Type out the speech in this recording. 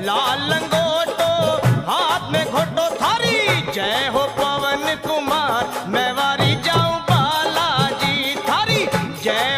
लाल लंगोटो हाथ में घोटो थारी। जय हो पवन कुमार मैं वारी जाऊं बालाजी थारी। जय